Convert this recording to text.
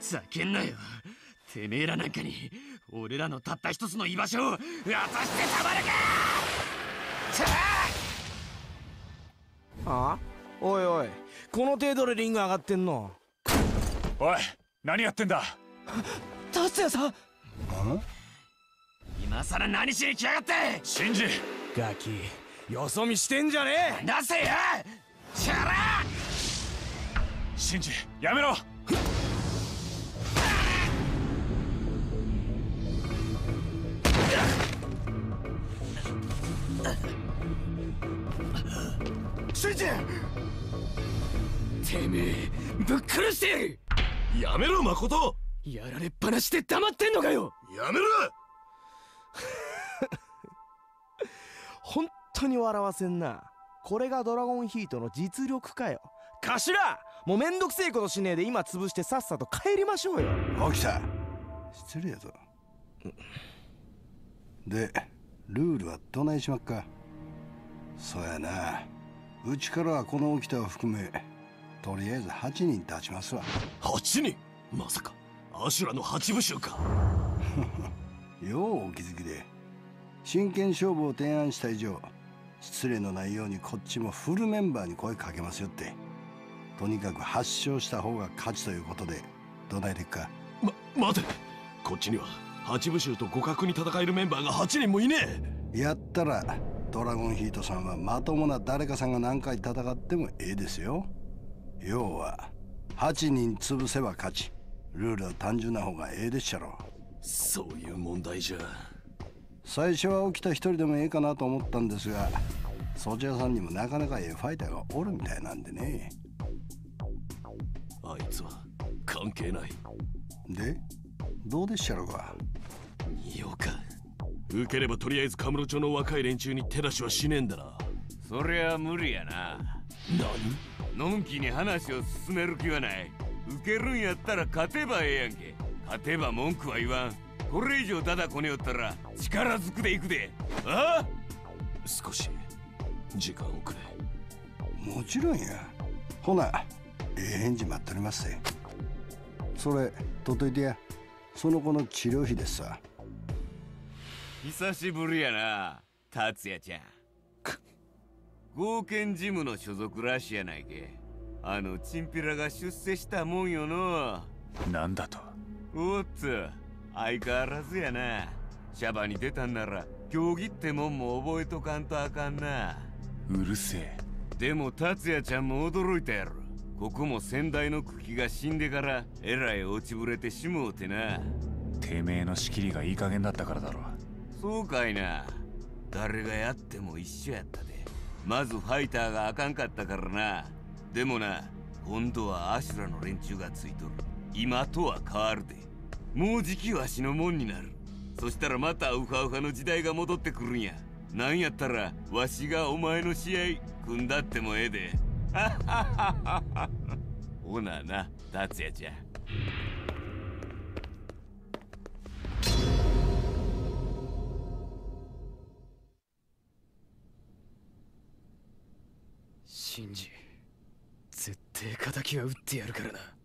ざけんなよ。てめえらなんかに俺らのたった一つの居場所を渡してたまるか。 あ？おいおい、この程度でリング上がってんの？ おい、何やってんだ。 達也さん。 今さら何しに来やがって。 シンジ、 ガキ、よそ見してんじゃねえ。 なせよチャラ。 シンジ、やめろ。 シンジ、てめえぶっ殺してやる。 やめろ誠。 やられっぱなしで黙ってんのかよ。 やめろ。 本当に笑わせんな。これがドラゴンヒートの実力かよ。頭、もうめんどくせえことしねえで今潰してさっさと帰りましょうよ。 起きた。失礼やぞ。でルールはどないしまっか。そうやな、うちからはこの沖田を含めとりあえず8人立ちますわ。 8人？まさかアシュラの8部衆か。 ようお気づきで。真剣勝負を提案した以上失礼のないようにこっちもフルメンバーに声かけますよって。とにかく8勝した方が勝ちということでどないでっか。 待て、こっちには8部衆と互角に戦えるメンバーが8人もいねえ。やったらドラゴンヒートさんはまともな誰かさんが何回戦ってもええですよ。要は8人潰せば勝ち。ルールは単純な方がええでっしゃろ。 そういう問題じゃ。 最初は起きた一人でもええかなと思ったんですが、そちらさんにもなかなかええファイターがおるみたいなんでね。 あいつは関係ない。 でどうでっしゃろうか。 見ようか。受ければとりあえずカムロ町の若い連中に手出しはしねえんだな。 そりゃ無理やな。 何？ のんきに話を進める気はない。受けるんやったら勝てばええやんけ。勝てば文句は言わん。これ以上ただこねよったら力ずくでいくで。ああ、 少し時間をくれ。 もちろんや。ほなええ返事待っておりますぜ。それ取っといてや。その子の治療費ですさ。 久しぶりやな達也ちゃん。合憲事務の所属らしいやないけ。あのチンピラが出世したもんよの。 なんだと。 おっと、相変わらずやな。シャバに出たんなら競技ってもんも覚えとかんとあかんな。 うるせえ。 でも達也ちゃんも驚いたやろ。ここも先代の茎が死んでからえらい落ちぶれてしもうてな。 てめえの仕切りがいい加減だったからだろ。 そうかいな。誰がやっても一緒やったで。まずファイターがあかんかったからな。でもな、今度はアシュラの連中がついとる。今とは変わるで。もうじきわしのもんになる。そしたらまたウハウハの時代が戻ってくるんや。なんやったらわしがお前の試合組んだってもええで。ほなな、達也ちゃん。 シンジ、絶対敵は撃ってやるからな。